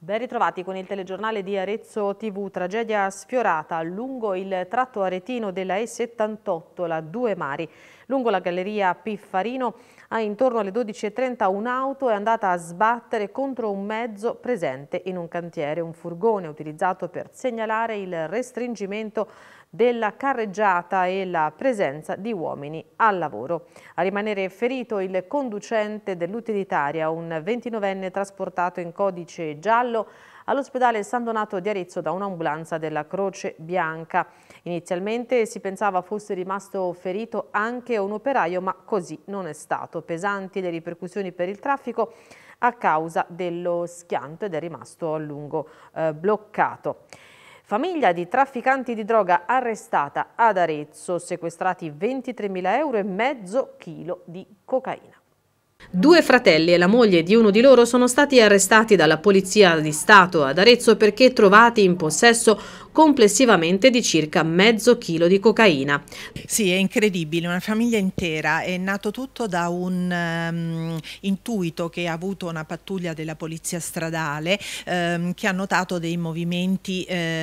Ben ritrovati con il telegiornale di Arezzo TV. Tragedia sfiorata lungo il tratto aretino della E78, la Due Mari. Lungo la galleria Piffarino, intorno alle 12:30, un'auto è andata a sbattere contro un mezzo presente in un cantiere. Un furgone utilizzato per segnalare il restringimento della carreggiata e la presenza di uomini al lavoro. A rimanere ferito il conducente dell'utilitaria, un 29enne trasportato in codice giallo all'ospedale San Donato di Arezzo da un'ambulanza della Croce Bianca. Inizialmente si pensava fosse rimasto ferito anche un operaio, ma così non è stato. Pesanti le ripercussioni per il traffico a causa dello schianto ed è rimasto a lungo bloccato. Famiglia di trafficanti di droga arrestata ad Arezzo, sequestrati 23.000 euro e mezzo chilo di cocaina. Due fratelli e la moglie di uno di loro sono stati arrestati dalla Polizia di Stato ad Arezzo perché trovati in possesso complessivamente di circa mezzo chilo di cocaina. Sì, è incredibile, una famiglia intera. È nato tutto da un intuito che ha avuto una pattuglia della polizia stradale che ha notato dei movimenti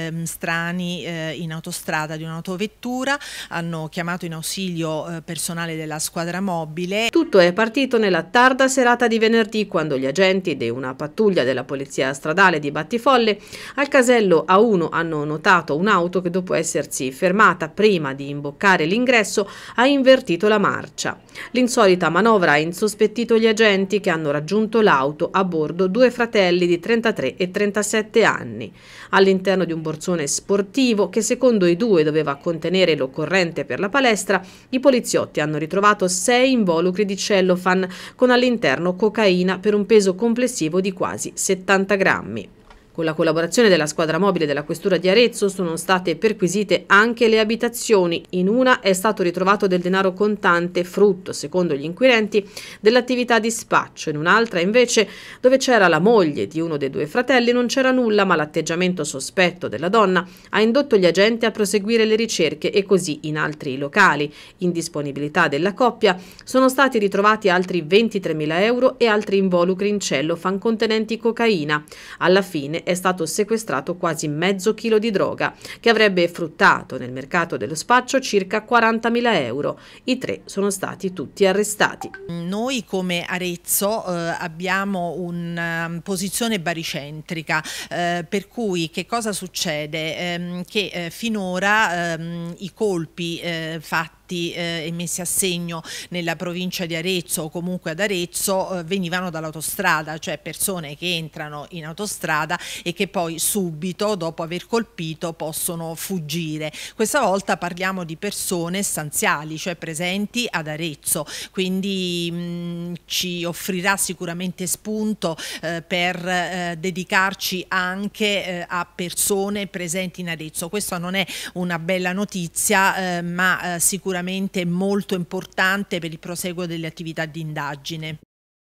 strani in autostrada di un'autovettura. Hanno chiamato in ausilio personale della squadra mobile. Tutto è partito nella tarda serata di venerdì, quando gli agenti di una pattuglia della polizia stradale di Battifolle al casello A1 hanno notato un'auto che, dopo essersi fermata prima di imboccare l'ingresso, ha invertito la marcia. L'insolita manovra ha insospettito gli agenti, che hanno raggiunto l'auto a bordo due fratelli di 33 e 37 anni. All'interno di un borsone sportivo che, secondo i due, doveva contenere l'occorrente per la palestra, i poliziotti hanno ritrovato 6 involucri di cellophane con all'interno cocaina per un peso complessivo di quasi 70 grammi. Con la collaborazione della squadra mobile della Questura di Arezzo sono state perquisite anche le abitazioni. In una è stato ritrovato del denaro contante, frutto, secondo gli inquirenti, dell'attività di spaccio. In un'altra, invece, dove c'era la moglie di uno dei due fratelli, non c'era nulla, ma l'atteggiamento sospetto della donna ha indotto gli agenti a proseguire le ricerche e così in altri locali. In disponibilità della coppia sono stati ritrovati altri 23.000 euro e altri involucri in cellophane contenenti cocaina. Alla fine è stato sequestrato quasi mezzo chilo di droga, che avrebbe fruttato nel mercato dello spaccio circa 40.000 euro. I tre sono stati tutti arrestati. Noi come Arezzo abbiamo una posizione baricentrica, per cui che cosa succede? Che finora i colpi fatti e messi a segno nella provincia di Arezzo o comunque ad Arezzo venivano dall'autostrada, cioè persone che entrano in autostrada e che poi subito, dopo aver colpito, possono fuggire. Questa volta parliamo di persone stanziali, cioè presenti ad Arezzo, quindi ci offrirà sicuramente spunto per dedicarci anche a persone presenti in Arezzo. Questa non è una bella notizia, ma sicuramente molto importante per il proseguo delle attività di indagine.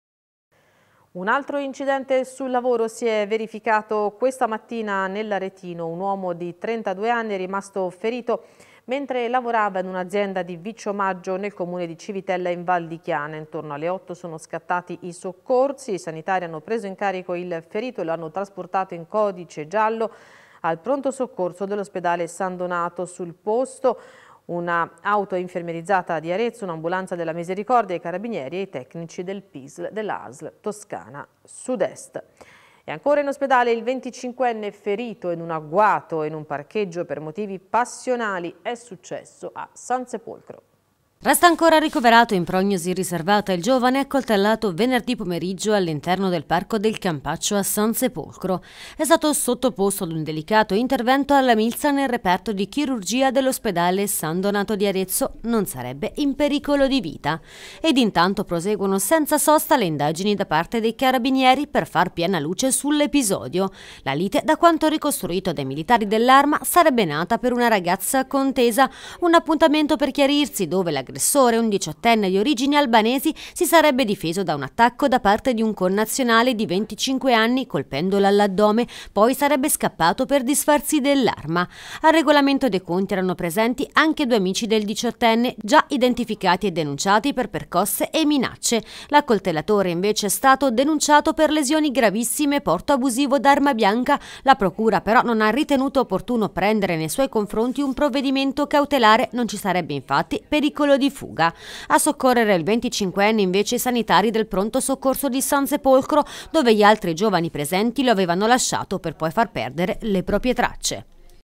Un altro incidente sul lavoro si è verificato questa mattina nell'Aretino. Un uomo di 32 anni è rimasto ferito mentre lavorava in un'azienda di Viciomaggio nel comune di Civitella in Val di Chiana. Intorno alle 8 sono scattati i soccorsi. I sanitari hanno preso in carico il ferito e lo hanno trasportato in codice giallo al pronto soccorso dell'ospedale San Donato. Sul posto una auto infermierizzata di Arezzo, un'ambulanza della Misericordia, i carabinieri e i tecnici del PISL della ASL Toscana Sud-Est. E ancora in ospedale il 25enne ferito in un agguato in un parcheggio per motivi passionali. È successo a Sansepolcro. Resta ancora ricoverato in prognosi riservata il giovane accoltellato venerdì pomeriggio all'interno del parco del Campaccio a Sansepolcro. È stato sottoposto ad un delicato intervento alla milza nel reparto di chirurgia dell'ospedale San Donato di Arezzo. Non sarebbe in pericolo di vita. Ed intanto proseguono senza sosta le indagini da parte dei carabinieri per far piena luce sull'episodio. La lite, da quanto ricostruito dai militari dell'Arma, sarebbe nata per una ragazza contesa. Un appuntamento per chiarirsi dove la l'aggressore, un 18enne di origini albanesi, si sarebbe difeso da un attacco da parte di un connazionale di 25 anni colpendolo all'addome, poi sarebbe scappato per disfarsi dell'arma. Al regolamento dei conti erano presenti anche 2 amici del 18enne, già identificati e denunciati per percosse e minacce. L'accoltellatore invece è stato denunciato per lesioni gravissime e porto abusivo d'arma bianca. La procura però non ha ritenuto opportuno prendere nei suoi confronti un provvedimento cautelare, non ci sarebbe infatti pericolo di fuga. A soccorrere il 25enne invece i sanitari del pronto soccorso di San Sepolcro, dove gli altri giovani presenti lo avevano lasciato per poi far perdere le proprie tracce.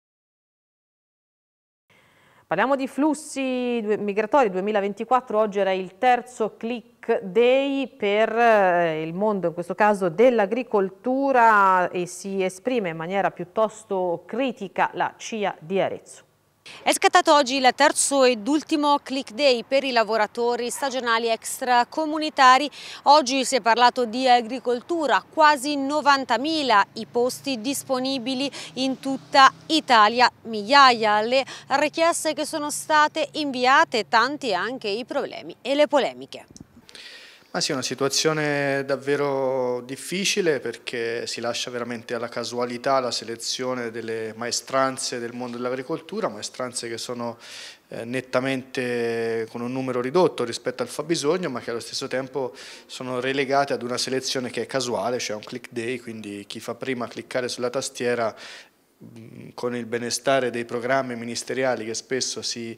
Parliamo di flussi migratori 2024, oggi era il terzo Click Day per il mondo, in questo caso dell'agricoltura, e si esprime in maniera piuttosto critica la CIA di Arezzo. È scattato oggi il terzo ed ultimo Click Day per i lavoratori stagionali extracomunitari. Oggi si è parlato di agricoltura, quasi 90.000 i posti disponibili in tutta Italia, migliaia le richieste che sono state inviate, tanti anche i problemi e le polemiche. Ma sì, è una situazione davvero difficile perché si lascia veramente alla casualità la selezione delle maestranze del mondo dell'agricoltura, maestranze che sono nettamente con un numero ridotto rispetto al fabbisogno, ma che allo stesso tempo sono relegate ad una selezione che è casuale, cioè un click day, quindi chi fa prima a cliccare sulla tastiera con il benestare dei programmi ministeriali che spesso si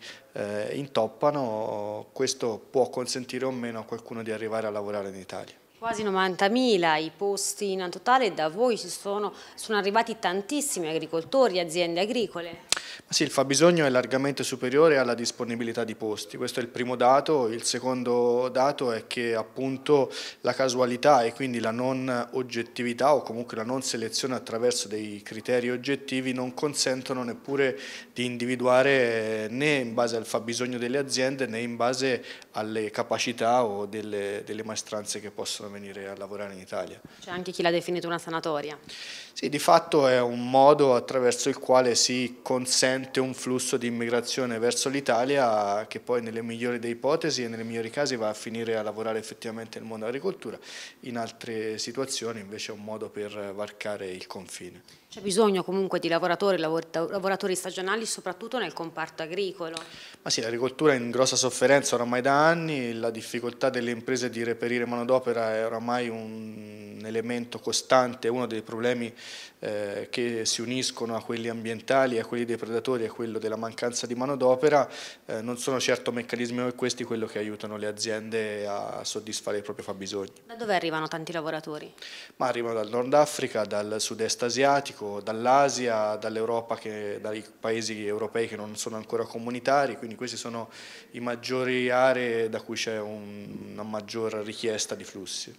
intoppano, questo può consentire o meno a qualcuno di arrivare a lavorare in Italia. Quasi 90.000 i posti in totale, da voi sono arrivati tantissimi agricoltori e aziende agricole. Ma sì, il fabbisogno è largamente superiore alla disponibilità di posti, questo è il primo dato. Il secondo dato è che appunto la casualità e quindi la non oggettività o comunque la non selezione attraverso dei criteri oggettivi non consentono neppure di individuare né in base al fabbisogno delle aziende né in base alle capacità o delle maestranze che possono venire a lavorare in Italia. C'è anche chi l'ha definito una sanatoria. Sì, di fatto è un modo attraverso il quale si consente un flusso di immigrazione verso l'Italia che poi nelle migliori delle ipotesi e nei migliori casi va a finire a lavorare effettivamente nel mondo dell'agricoltura, in altre situazioni invece è un modo per varcare il confine. C'è bisogno comunque di lavoratori stagionali, soprattutto nel comparto agricolo. Ma sì, l'agricoltura è in grossa sofferenza oramai da anni, la difficoltà delle imprese di reperire manodopera è oramai un elemento costante, uno dei problemi che si uniscono a quelli ambientali, a quelli dei predatori, a quello della mancanza di manodopera. Non sono certo meccanismi come questi quello che aiutano le aziende a soddisfare i propri fabbisogni. Da dove arrivano tanti lavoratori? Ma arrivano dal Nord Africa, dal Sud-Est asiatico, dall'Asia, dall'Europa, dai paesi europei che non sono ancora comunitari, quindi queste sono i maggiori aree da cui c'è una maggior richiesta di flussi.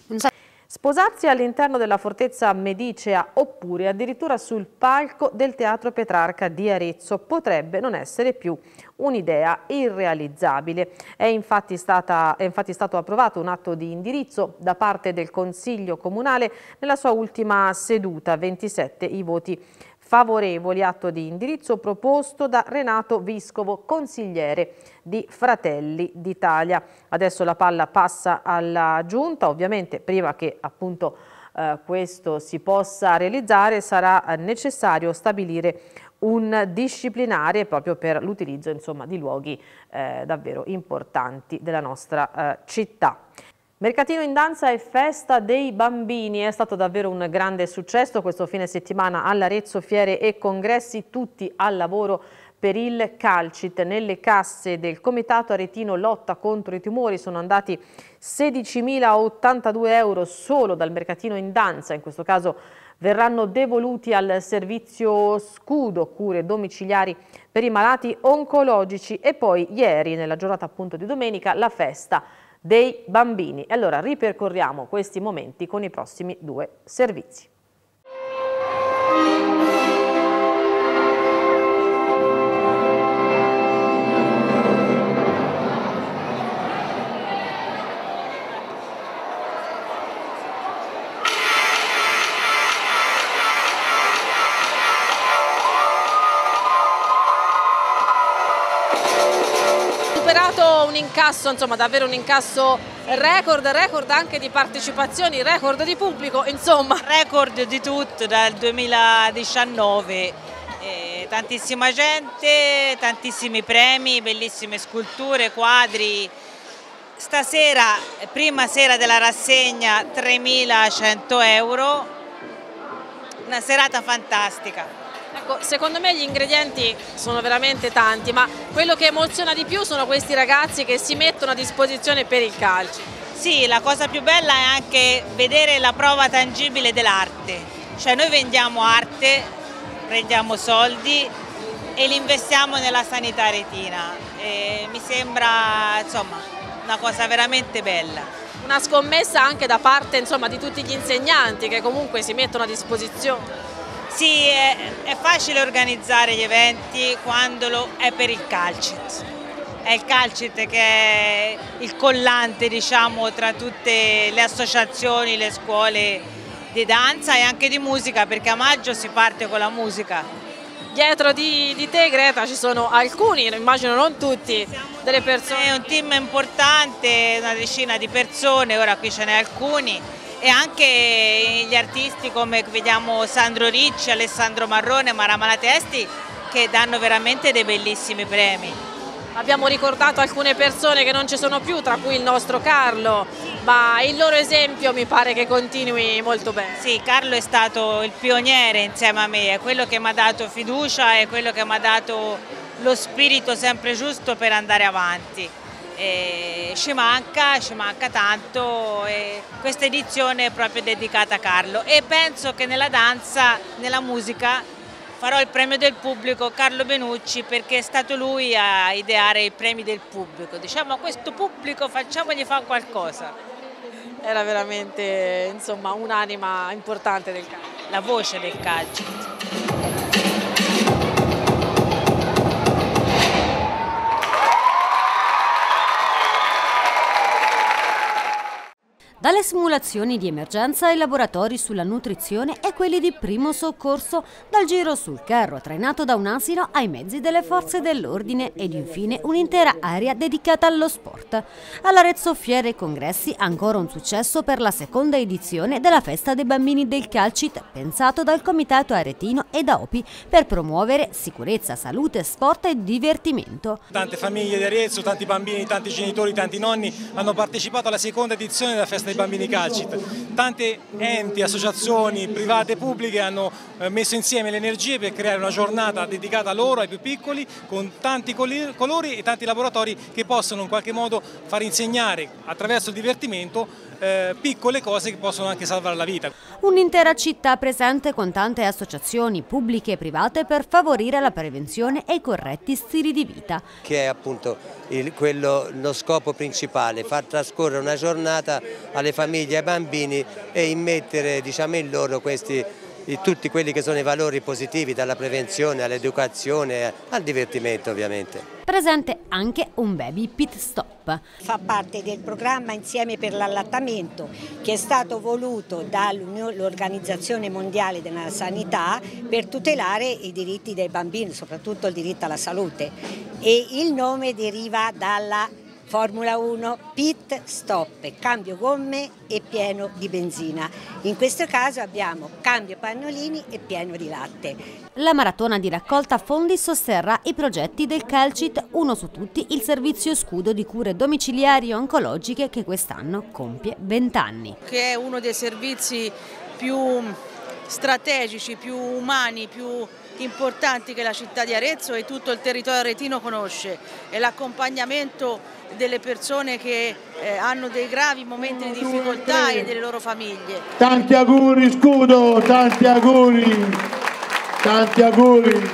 Sposarsi all'interno della fortezza medicea oppure addirittura sul palco del Teatro Petrarca di Arezzo potrebbe non essere più un'idea irrealizzabile. È infatti stato approvato un atto di indirizzo da parte del Consiglio Comunale nella sua ultima seduta, 27 i voti favorevoli, atto di indirizzo proposto da Renato Viscovo, consigliere di Fratelli d'Italia. Adesso la palla passa alla Giunta, ovviamente prima che appunto questo si possa realizzare sarà necessario stabilire un disciplinare proprio per l'utilizzo di luoghi davvero importanti della nostra città. Mercatino in danza e festa dei bambini, è stato davvero un grande successo questo fine settimana all'Arezzo, fiere e congressi tutti al lavoro per il Calcit. Nelle casse del Comitato Aretino Lotta contro i tumori sono andati 16.082 euro solo dal mercatino in danza, in questo caso verranno devoluti al servizio Scudo, cure domiciliari per i malati oncologici, e poi ieri, nella giornata appunto di domenica, la festa dei bambini. E allora ripercorriamo questi momenti con i prossimi due servizi. superato un incasso, insomma davvero un incasso record anche di partecipazioni, record di pubblico, insomma. Record di tutto dal 2019, tantissima gente, tantissimi premi, bellissime sculture, quadri. Stasera, prima sera della rassegna, 3.100 euro, una serata fantastica. Ecco, secondo me gli ingredienti sono veramente tanti, ma quello che emoziona di più sono questi ragazzi che si mettono a disposizione per il calcio. Sì, la cosa più bella è anche vedere la prova tangibile dell'arte, cioè noi vendiamo arte, prendiamo soldi e li investiamo nella sanità retina, e mi sembra insomma una cosa veramente bella. Una scommessa anche da parte insomma di tutti gli insegnanti che comunque si mettono a disposizione. Sì, è facile organizzare gli eventi quando è per il Calcit. È il Calcit che è il collante, diciamo, tra tutte le associazioni, le scuole di danza e anche di musica, perché a maggio si parte con la musica. Dietro di te, Greta, ci sono alcuni, immagino non tutti, delle persone. È un team importante, una decina di persone, ora qui ce n'è alcuni. E anche gli artisti come vediamo Sandro Ricci, Alessandro Marrone, Mara Malatesti, che danno veramente dei bellissimi premi. Abbiamo ricordato alcune persone che non ci sono più, tra cui il nostro Carlo, ma il loro esempio mi pare che continui molto bene. Sì, Carlo è stato il pioniere insieme a me, è quello che mi ha dato fiducia, è quello che mi ha dato lo spirito sempre giusto per andare avanti. Ci manca tanto, e questa edizione è proprio dedicata a Carlo e penso che nella danza, nella musica farò il premio del pubblico Carlo Benucci, perché è stato lui a ideare i premi del pubblico. Diciamo a questo pubblico facciamogli fare qualcosa. Era veramente insomma un'anima importante del calcio. La voce del calcio. Dalle simulazioni di emergenza ai laboratori sulla nutrizione e quelli di primo soccorso, dal giro sul carro trainato da un asino ai mezzi delle forze dell'ordine ed infine un'intera area dedicata allo sport. All'Arezzo Fiere e Congressi ancora un successo per la seconda edizione della Festa dei Bambini del Calcit, pensato dal Comitato Aretino e da OPI per promuovere sicurezza, salute, sport e divertimento. Tante famiglie di Arezzo, tanti bambini, tanti genitori, tanti nonni hanno partecipato alla seconda edizione della Festa dei Bambini Calcit. Tante enti, associazioni private e pubbliche hanno messo insieme le energie per creare una giornata dedicata a loro, ai più piccoli, con tanti colori e tanti laboratori che possono in qualche modo far insegnare attraverso il divertimento piccole cose che possono anche salvare la vita. Un'intera città presente con tante associazioni pubbliche e private per favorire la prevenzione e i corretti stili di vita. Che è appunto lo scopo principale, far trascorrere una giornata alle famiglie e ai bambini e immettere in loro tutti quelli che sono i valori positivi, dalla prevenzione all'educazione al divertimento ovviamente. Presente anche un baby pit stop. Fa parte del programma Insieme per l'allattamento, che è stato voluto dall'Organizzazione Mondiale della Sanità per tutelare i diritti dei bambini, soprattutto il diritto alla salute, e il nome deriva dalla Formula 1 pit stop, cambio gomme e pieno di benzina. In questo caso abbiamo cambio pannolini e pieno di latte. La maratona di raccolta fondi sosterrà i progetti del Calcit, uno su tutti il servizio scudo di cure domiciliari oncologiche che quest'anno compie 20 anni. Che è uno dei servizi più strategici, più umani, più importanti che la città di Arezzo e tutto il territorio aretino conosce, e l'accompagnamento delle persone che hanno dei gravi momenti di difficoltà e delle loro famiglie. Tanti auguri scudo, tanti auguri, tanti auguri.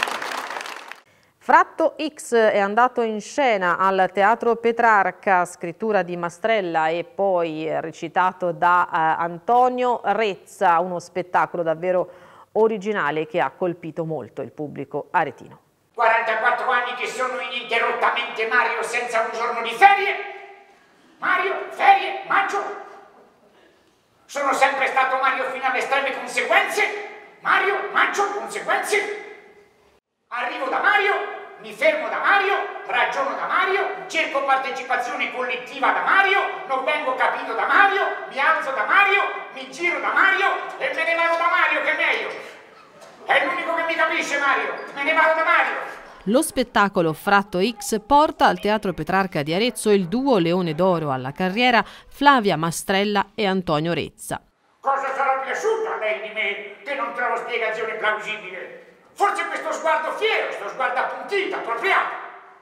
Fratto X è andato in scena al Teatro Petrarca, scrittura di Mastrella e poi recitato da Antonio Rezza, uno spettacolo davvero originale che ha colpito molto il pubblico aretino. 44 anni che sono ininterrottamente Mario senza un giorno di ferie. Mario, ferie, maggio. Sono sempre stato Mario fino alle estreme conseguenze. Mario, maggio, conseguenze. Arrivo da Mario mi fermo da Mario, ragiono da Mario, cerco partecipazione collettiva da Mario, non vengo capito da Mario, mi alzo da Mario, mi giro da Mario e me ne vado da Mario, che è meglio. È l'unico che mi capisce Mario, me ne vado da Mario. Lo spettacolo Fratto X porta al Teatro Petrarca di Arezzo il duo Leone d'Oro alla carriera Flavia Mastrella e Antonio Rezza. Cosa sarà piaciuta a lei di me che non trovo spiegazione plausibile? Forse questo sguardo fiero, sto sguardo appuntito, appropriato.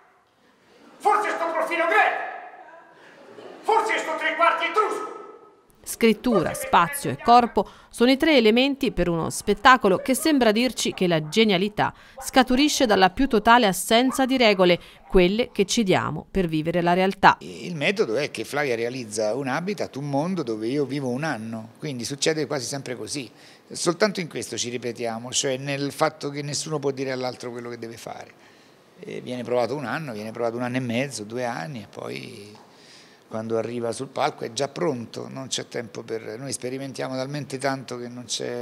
Forse sto profilo greco. Forse sto tre quarti etrusco. Scrittura, spazio e corpo sono i tre elementi per uno spettacolo che sembra dirci che la genialità scaturisce dalla più totale assenza di regole, quelle che ci diamo per vivere la realtà. Il metodo è che Flavia realizza un habitat, un mondo dove io vivo un anno, quindi succede quasi sempre così. Soltanto in questo ci ripetiamo, cioè nel fatto che nessuno può dire all'altro quello che deve fare. E viene provato un anno e mezzo, 2 anni e poi quando arriva sul palco è già pronto, non c'è tempo per... Noi sperimentiamo talmente tanto che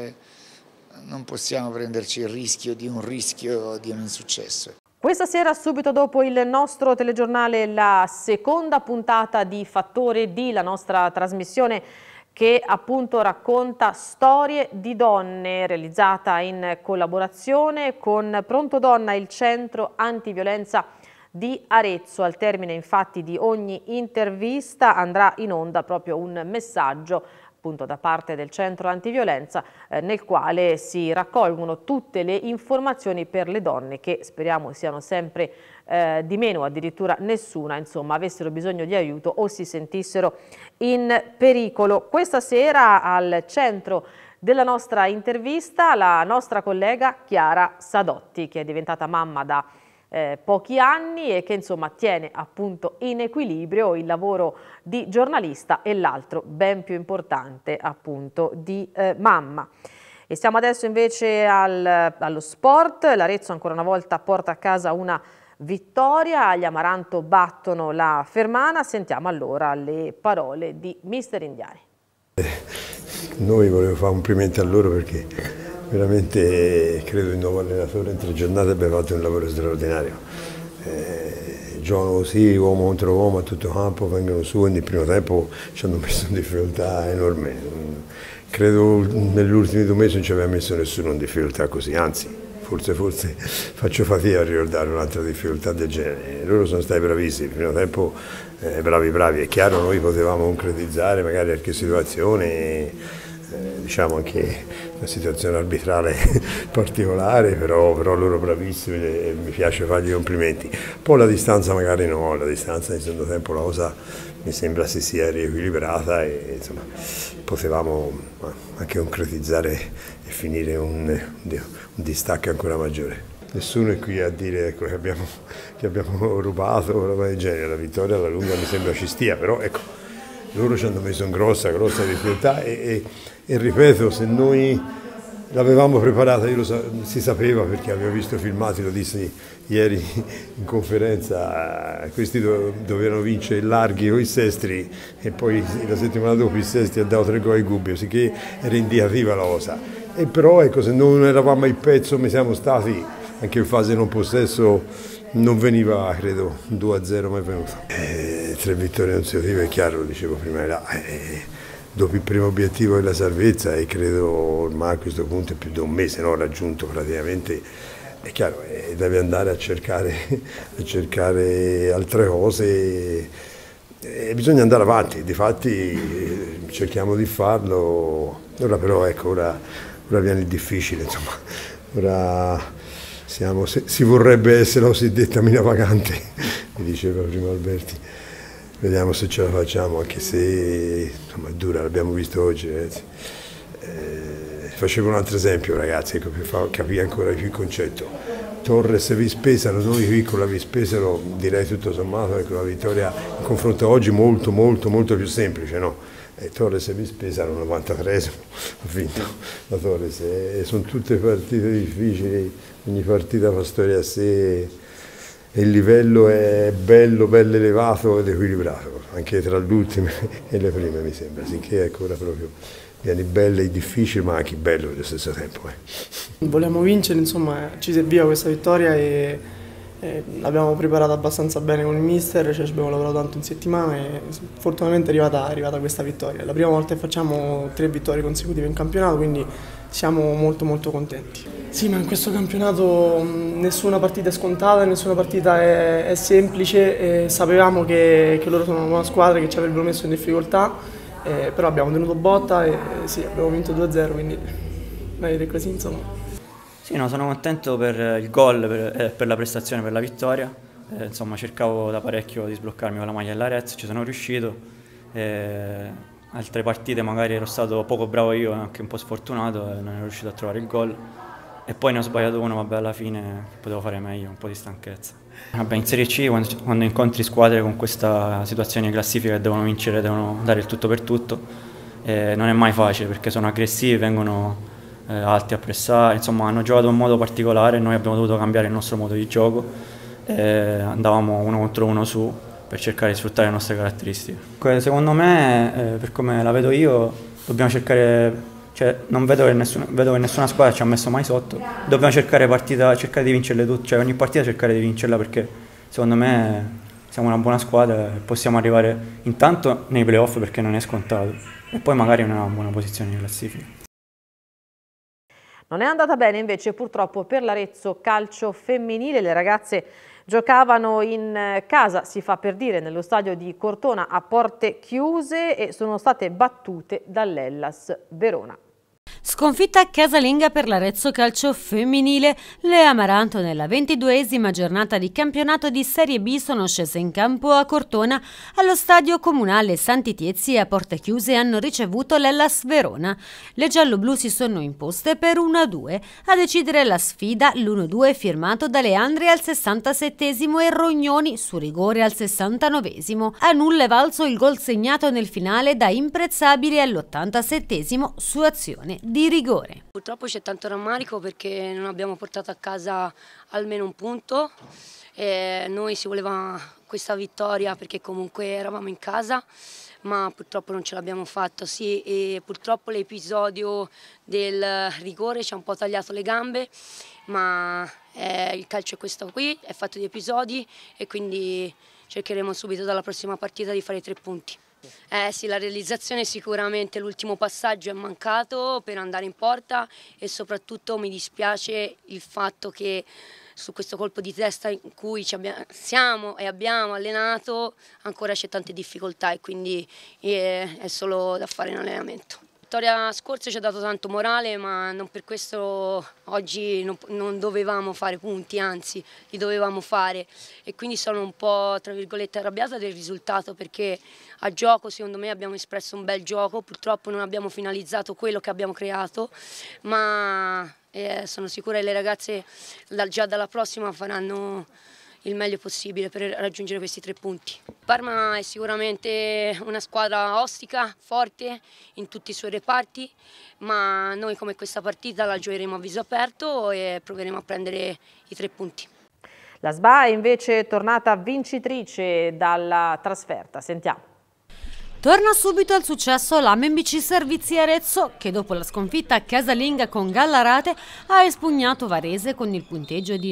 non possiamo prenderci il rischio di un insuccesso. Questa sera, subito dopo il nostro telegiornale, la seconda puntata di Fattore D, la nostra trasmissione che appunto racconta storie di donne, realizzata in collaborazione con Pronto Donna, il centro antiviolenza di Arezzo. Al termine infatti di ogni intervista andrà in onda proprio un messaggio appunto da parte del centro antiviolenza nel quale si raccolgono tutte le informazioni per le donne che speriamo siano sempre di meno, addirittura nessuna, insomma, avessero bisogno di aiuto o si sentissero in pericolo. Questa sera al centro della nostra intervista la nostra collega Chiara Sadotti, che è diventata mamma da pochi anni e che insomma tiene appunto in equilibrio il lavoro di giornalista e l'altro ben più importante appunto di mamma. E siamo adesso invece allo sport. L'Arezzo ancora una volta porta a casa una vittoria, gli Amaranto battono la Fermana. Sentiamo allora le parole di mister Indiani. Noi volevo fare un complimento a loro perché veramente credo il nuovo allenatore in 3 giornate abbia fatto un lavoro straordinario. Giocano così, uomo contro uomo a tutto campo, vengono su e nel primo tempo ci hanno messo in difficoltà enorme. Credo negli ultimi 2 mesi non ci aveva messo nessuno in difficoltà così, anzi forse faccio fatica a ricordare un'altra difficoltà del genere. Loro sono stati bravissimi, il primo tempo bravi, è chiaro noi potevamo concretizzare magari qualche situazione, diciamo anche una situazione arbitrale particolare, però loro bravissimi e mi piace fargli i complimenti. Poi la distanza magari no, la distanza nel secondo tempo la cosa mi sembra si sia riequilibrata e insomma potevamo anche concretizzare e finire un distacco ancora maggiore. Nessuno è qui a dire ecco, che abbiamo rubato o roba del genere, la vittoria alla lunga mi sembra ci stia, però ecco, loro ci hanno messo in grossa difficoltà e ripeto, se noi l'avevamo preparata, si sapeva perché avevo visto filmati, lo dissi ieri in conferenza, questi dovevano vincere larghi o i Sestri e poi la settimana dopo i Sestri ha dato 3 gol ai Gubbio, sicché era indicativa la cosa. E però ecco, se non eravamo il pezzo, come siamo stati, anche in fase non possesso, non veniva, credo, 2-0 mai venuto. 3 vittorie consecutive, è chiaro, lo dicevo prima, dopo il primo obiettivo della salvezza e credo ormai a questo punto è più di 1 mese, no, raggiunto praticamente, è chiaro, deve andare a cercare altre cose e bisogna andare avanti, difatti cerchiamo di farlo, ora però ecco, ora viene il difficile, insomma, ora si vorrebbe essere la cosiddetta mina vagante, mi diceva prima Alberti. Vediamo se ce la facciamo, anche se insomma, è dura, l'abbiamo visto oggi. Facevo un altro esempio, ragazzi, ecco, per far capire ancora più il concetto. Torres e Vispesaro, noi qui con la Vispesaro direi tutto sommato, ecco, la vittoria in confronto a oggi molto più semplice, no? Torres e Vispesaro 93esimo, ha vinto la Torres, sono tutte partite difficili, ogni partita fa storia a sé. Il livello è bello elevato ed equilibrato, anche tra le ultime e le prime mi sembra, sicché ecco ora proprio viene bello e difficile ma anche bello allo stesso tempo. Volevamo vincere, insomma ci serviva questa vittoria e L'abbiamo preparata abbastanza bene con il mister, ci abbiamo lavorato tanto in settimana e fortunatamente è arrivata questa vittoria. È la prima volta che facciamo 3 vittorie consecutive in campionato, quindi siamo molto contenti. Sì, ma in questo campionato nessuna partita è scontata, nessuna partita è semplice, sapevamo che loro sono una buona squadra, che ci avrebbero messo in difficoltà, però abbiamo tenuto botta e sì, abbiamo vinto 2-0, quindi meglio così insomma. Sì, no, sono contento per il gol, per la prestazione, per la vittoria. Insomma, cercavo da parecchio di sbloccarmi con la maglia dell'Arezzo, ci sono riuscito. Altre partite magari ero stato poco bravo io, anche un po' sfortunato, e non ero riuscito a trovare il gol. E poi ne ho sbagliato uno, vabbè, alla fine potevo fare meglio, un po' di stanchezza. Vabbè, in Serie C, quando incontri squadre con questa situazione di classifica che devono vincere, devono dare il tutto per tutto, non è mai facile perché sono aggressivi, vengono alti a pressare, insomma hanno giocato in un modo particolare, noi abbiamo dovuto cambiare il nostro modo di gioco, andavamo 1 contro 1 su per cercare di sfruttare le nostre caratteristiche. Secondo me, per come la vedo io, dobbiamo cercare, cioè non vedo che nessuna squadra ci ha messo mai sotto, dobbiamo cercare di vincerle tutte, cioè ogni partita cercare di vincerla, perché secondo me siamo una buona squadra e possiamo arrivare intanto nei playoff, perché non è scontato, e poi magari in una buona posizione in classifica. Non è andata bene invece purtroppo per l'Arezzo calcio femminile. Le ragazze giocavano in casa, si fa per dire, nello stadio di Cortona a porte chiuse e sono state battute dall'Hellas Verona. Sconfitta casalinga per l'Arezzo calcio femminile. Le Amaranto nella 22esima giornata di campionato di Serie B sono scese in campo a Cortona. Allo stadio comunale Santi Tiezzi a porte chiuse hanno ricevuto l'Hellas Verona. Le gialloblu si sono imposte per 1-2. A decidere la sfida l'1-2 firmato da Leandri al 67esimo e Rognoni su rigore al 69esimo. A nulla è valso il gol segnato nel finale da Imprezzabile all'87esimo su azione di rigore. Purtroppo c'è tanto rammarico perché non abbiamo portato a casa almeno un punto. Noi si voleva questa vittoria perché comunque eravamo in casa, ma purtroppo non ce l'abbiamo fatto. Sì, e purtroppo l'episodio del rigore ci ha un po' tagliato le gambe, ma il calcio è questo qui, è fatto di episodi e quindi cercheremo subito dalla prossima partita di fare 3 punti. Sì, la realizzazione sicuramente, l'ultimo passaggio è mancato per andare in porta e soprattutto mi dispiace il fatto che su questo colpo di testa in cui siamo e abbiamo allenato ancora c'è tante difficoltà e quindi è solo da fare in allenamento. La vittoria scorsa ci ha dato tanto morale, ma non per questo oggi non dovevamo fare punti, anzi li dovevamo fare, e quindi sono un po' tra virgolette arrabbiata del risultato perché a gioco secondo me abbiamo espresso un bel gioco, purtroppo non abbiamo finalizzato quello che abbiamo creato, ma sono sicura che le ragazze già dalla prossima faranno il meglio possibile per raggiungere questi 3 punti. Parma è sicuramente una squadra ostica, forte in tutti i suoi reparti, ma noi come questa partita la giocheremo a viso aperto e proveremo a prendere i 3 punti. La SBA è invece tornata vincitrice dalla trasferta, sentiamo. Torna subito al successo l'AMBC Servizi Arezzo, che dopo la sconfitta casalinga con Gallarate ha espugnato Varese con il punteggio di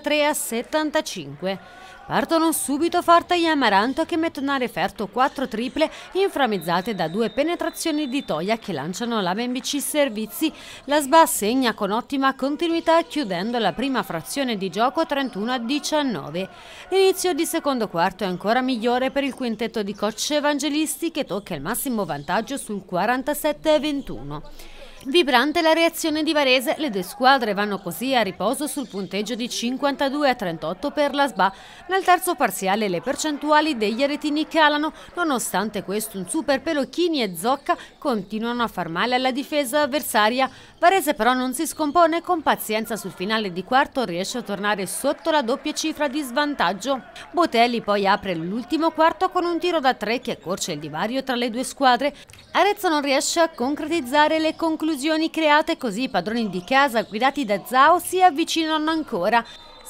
93-75. Partono subito forte gli Amaranto che mettono a referto 4 triple inframmezzate da 2 penetrazioni di Toia che lanciano l'AMBC Servizi. La SBA segna con ottima continuità chiudendo la prima frazione di gioco 31-19. L'inizio di secondo quarto è ancora migliore per il quintetto di coach Evangelisti che tocca il massimo vantaggio sul 47-21. Vibrante la reazione di Varese, le 2 squadre vanno così a riposo sul punteggio di 52-38 per la SBA. Nel terzo parziale le percentuali degli aretini calano, nonostante questo un super Pelocchini e Zocca continuano a far male alla difesa avversaria. Varese però non si scompone, con pazienza sul finale di quarto riesce a tornare sotto la doppia cifra di svantaggio. Botelli poi apre l'ultimo quarto con un tiro da 3 che accorcia il divario tra le 2 squadre. Arezzo non riesce a concretizzare le conclusioni create, così i padroni di casa guidati da Zhao si avvicinano ancora.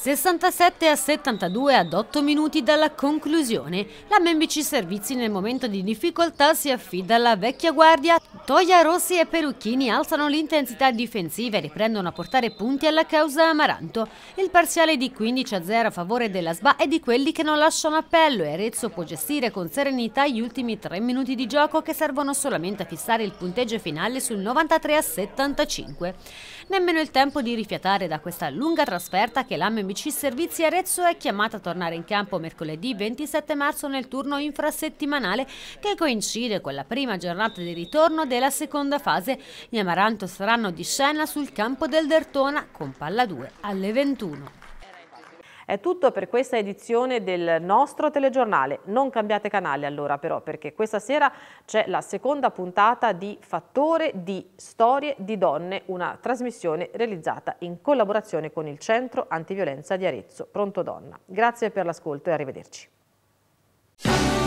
67-72 ad 8 minuti dalla conclusione. La MBC Servizi nel momento di difficoltà si affida alla vecchia guardia. Toia, Rossi e Perucchini alzano l'intensità difensiva e riprendono a portare punti alla causa Amaranto. Il parziale di 15-0 a favore della SBA è di quelli che non lasciano appello e Arezzo può gestire con serenità gli ultimi 3 minuti di gioco che servono solamente a fissare il punteggio finale sul 93-75. Nemmeno il tempo di rifiatare da questa lunga trasferta che l'AMBC Servizi Arezzo è chiamata a tornare in campo mercoledì 27 marzo nel turno infrasettimanale che coincide con la prima giornata di ritorno della seconda fase. Gli Amaranto saranno di scena sul campo del Dertona con Palla 2 alle 21. È tutto per questa edizione del nostro telegiornale. Non cambiate canale allora però, perché questa sera c'è la seconda puntata di Fattore di Storie di Donne, una trasmissione realizzata in collaborazione con il Centro Antiviolenza di Arezzo. Pronto Donna. Grazie per l'ascolto e arrivederci.